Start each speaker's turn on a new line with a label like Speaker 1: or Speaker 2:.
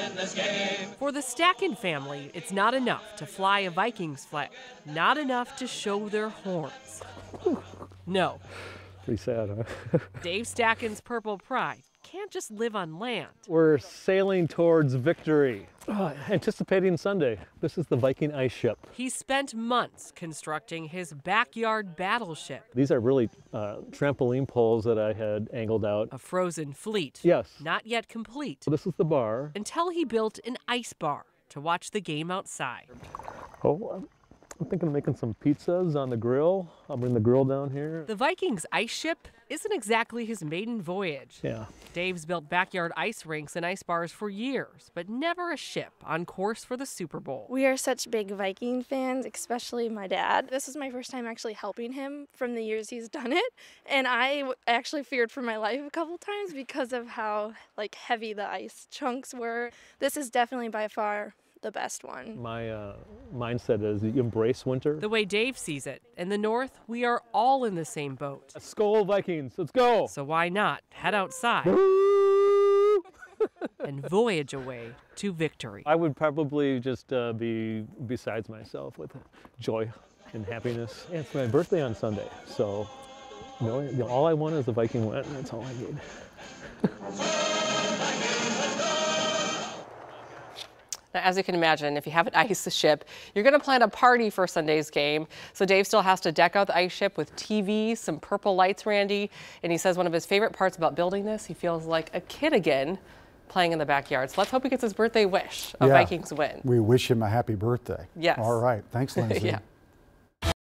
Speaker 1: For the Stacken family, it's not enough to fly a Vikings flag, not enough to show their horns. No.
Speaker 2: Pretty sad, huh?
Speaker 1: Dave Stacken's Purple Pride can't just live on land.
Speaker 2: We're sailing towards victory. Anticipating Sunday. This is the Viking ice ship.
Speaker 1: He spent months constructing his backyard battleship.
Speaker 2: These are really trampoline poles that I had angled out.
Speaker 1: A frozen fleet.
Speaker 2: Yes.
Speaker 1: Not yet complete.
Speaker 2: So this is the bar.
Speaker 1: Until he built an ice bar to watch the game outside.
Speaker 2: Oh, I'm thinking of making some pizzas on the grill. I'll bring the grill down here.
Speaker 1: The Vikings ice ship isn't exactly his maiden voyage.
Speaker 2: Yeah.
Speaker 1: Dave's built backyard ice rinks and ice bars for years, but never a ship on course for the Super Bowl.
Speaker 3: We are such big Viking fans, especially my dad. This is my first time actually helping him from the years he's done it, and I actually feared for my life a couple times because of how heavy the ice chunks were. This is definitely by far the best one.
Speaker 2: My mindset is you embrace winter.
Speaker 1: The way Dave sees it, in the north, we are all in the same boat.
Speaker 2: Skol Vikings, let's go!
Speaker 1: So why not head outside and voyage away to victory?
Speaker 2: I would probably just be besides myself with joy and happiness. And it's my birthday on Sunday, so all I want is a Viking win. That's all I need.
Speaker 4: Now, as you can imagine, if you have an ice ship, you're going to plan a party for Sunday's game. So Dave still has to deck out the ice ship with TVs, some purple lights, Randy. And he says one of his favorite parts about building this, he feels like a kid again playing in the backyard. So let's hope he gets his birthday wish, a Vikings win.
Speaker 5: We wish him a happy birthday.
Speaker 4: Yes.
Speaker 5: All right. Thanks, Lindsay.
Speaker 4: Yeah.